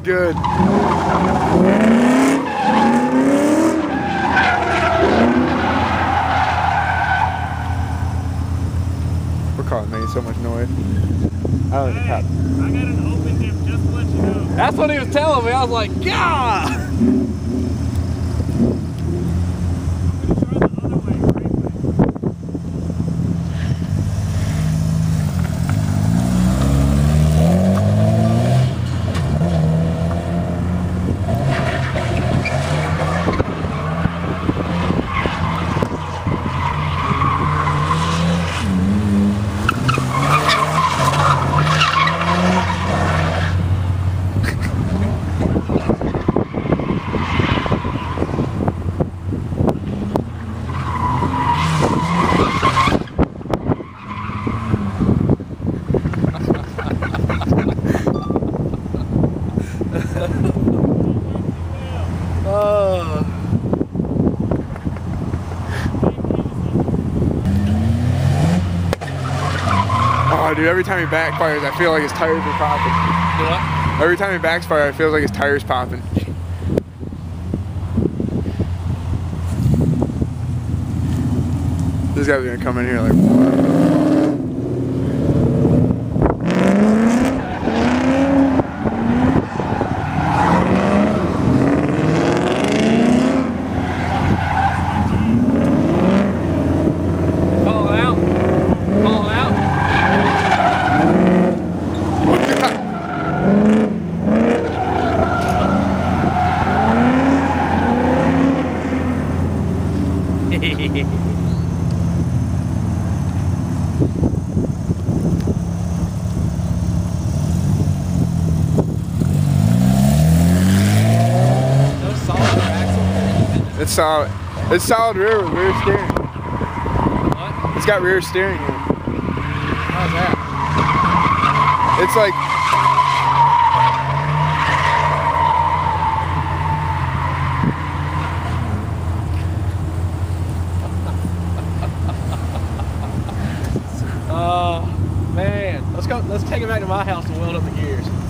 good. We're car making so much noise. I don't know. I got an open dip just to let you know. That's what he was telling me. I was like, God! Oh, dude, every time he backfires, I feel like his tires are popping. What? Every time he backfires, it feels like his tires popping. This guy's gonna come in here like, It's solid. It's solid rear with rear steering. What? It's got rear steering in it. How's that? It's like man. Let's go. Let's take it back to my house and weld up the gears.